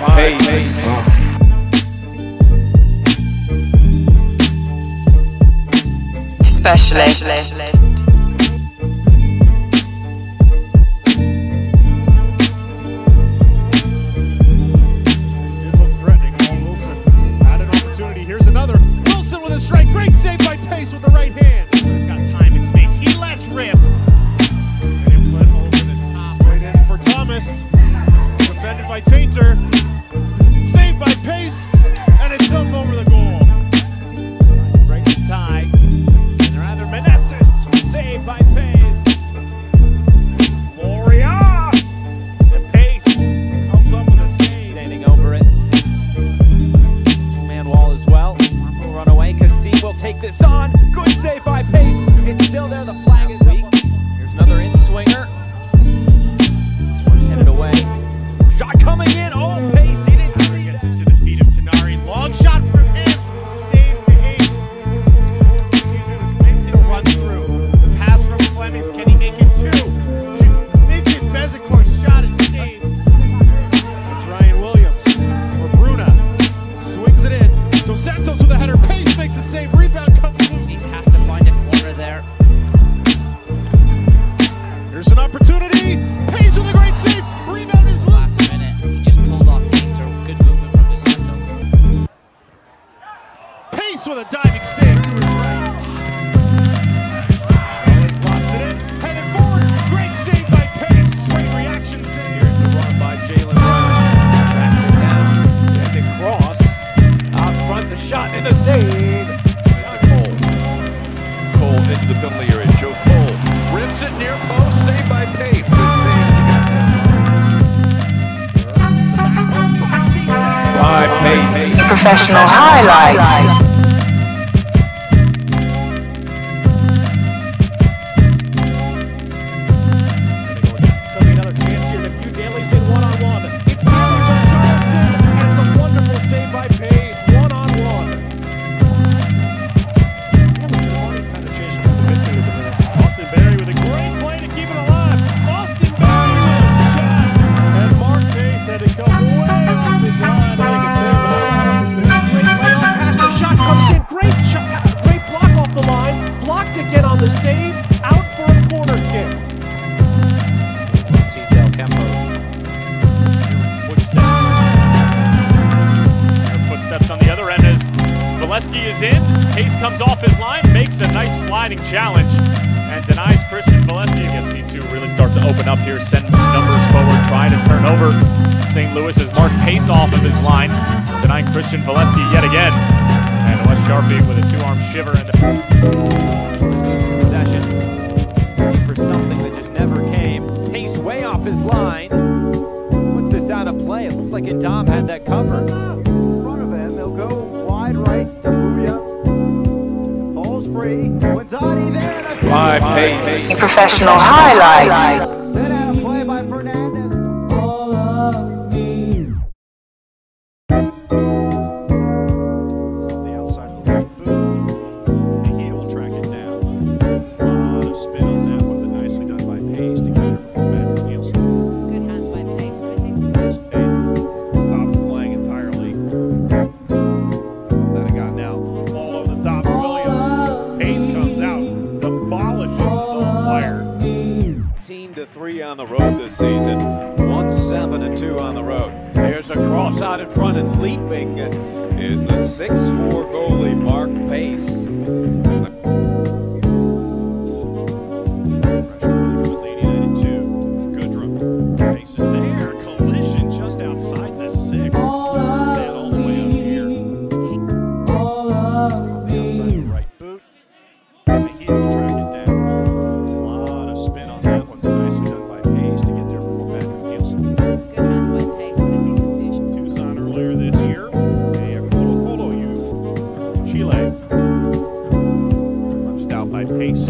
Pace. Specialist. Here's another. Wilson with a strike. Great save by Pace with the right hand. He's got time and space. He lets rip. And it went over the top. Right in for Thomas. Defended by Tainter. Saved by Pace. And it's up over the goal. Break the tie. And they're either Meneses. Saved by Pace. Loria. And Pace comes up with a save. Standing over it. Wall as well. Marco run away. Cassie will take this on. Good save by Pace. It's still there. The flag is weak. Here's another in-swinger. This one headed away. Shot coming in. Oh, Pace. He didn't see it. Gets it to the feet of Tenari. Long shot from him. Save to Hayes. Vincent runs through. The pass from Flemings. Can he make it two? Vincent Bezecourt's shot is saved. That's Ryan Williams for Bruna. Swings it in. Dos Santos with a header. Pace makes the save. Rebound comes loose. He has to find a corner there. Here's an opportunity. Pace with a great save. Rebound is loose. Last minute, he just pulled off Tainter. Good movement from Dos Santos. Pace with a diving save to his right. Always locks it in. Headed forward. Great save by Pace. Great reaction save. Here's the run by Jalen Brown. Tracks it down. And the cross. Out front, the shot and the save. Cole into the penalty area. Joe Cole rips it near post. Saved by Pace. Good save. By Pace. Professional highlights. There'll be another chance here. The few Daly's in one-on-one. It's Daly from Charleston, and it's a wonderful save by Pace. One-on-one. Penetration from the midfield at the minute. Austin Berry with a great play to keep it alive. Austin Berry with a shot, and Mark Pace had to come way off his line to make a save. Great layoff pass. The shot comes in. Great shot. Great block off the line. Blocked again on the save. Out for a corner kick. Del Campo. Footsteps on the other end as Valesky is in. Pace comes off his line, makes a nice sliding challenge, and denies Christian Valesky. Again, C2 really start to open up here, send numbers forward, try to turn over St. Louis as Mark Pace off of his line, denying Christian Valesky yet again. And Wes Sharpie with a two-arm shiver and Loses possession. Looking for something that just never came. Pace way off his line. Puts this out of play. It looked like Indom had that covered. In front of him, they'll go wide right to Booyah. Ball's free. Guanzati there. And By Pace. Professional highlights. set out a play by Fernandez. the outside of the right boot. And he will track it down. A lot of spin on that one, but nicely done by Pace to get there before Patrick Nielsen. Good hands by Pace, but I think it's Stopped playing entirely. That it got now. Ball over the top of Williams. Pace comes out, demolishes his own player. 18-3 on the road this season. 1-7-2 on the road. There's a cross out in front, and leaping is the 6'4" goalie Mark Pace. Pressure early from Atlanta United 2. Goodrum. Pace is there. Collision just outside the 6. And all the way up here. On the outside of the right boot. And he will track it down. A lot of spin on that one, but nicely done by Pace to get there before Patrick Nielsen. good hands by Pace, but I think it's Tucson earlier this year. Colo you. Chile. Punched out by Pace.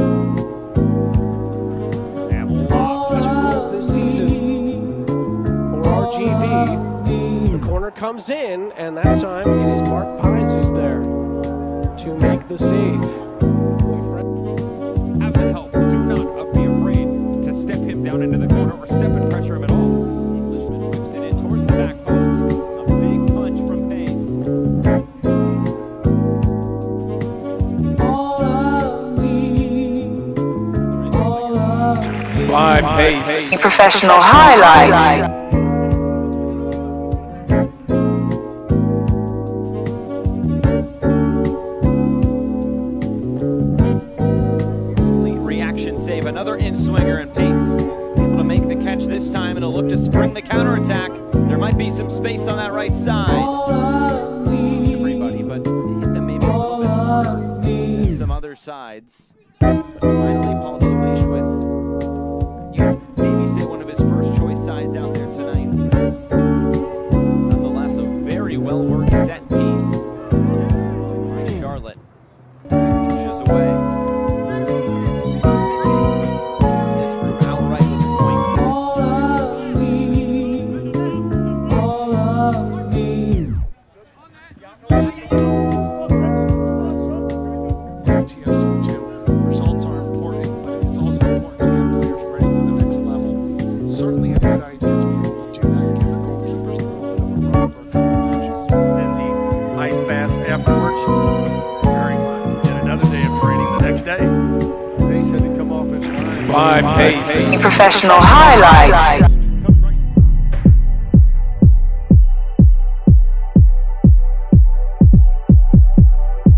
And goals this season for RGV. The corner comes in, and that time it is Mark Pines who's there to make the save. Have the help. Do not be afraid to step him down into the corner or step and pressure him at all. Englishman whips it in towards the back post. by pace. Professional highlights. Reaction save, another in-swinger, and Pace able to make the catch this time, and a look to spring the counterattack. There might be some space on that right side. Everybody, but hit them maybe a little bit at some other sides. But finally, Paul Dalglish with, you maybe say, one of his first choice sides out there tonight. Nonetheless, a very well-worked set piece by Charlotte. Pushes away. Results are important, but it's also important to get players ready for the next level. Certainly a good idea to be able to do that, give the goalkeepers a little bit of a run for a couple matches. And the ice bath afterwards, very fun. And another day of training the next day. Pace had to come off his line. By pace. Professional highlights.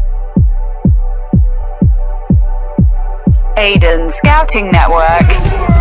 Aiden Scouting Network.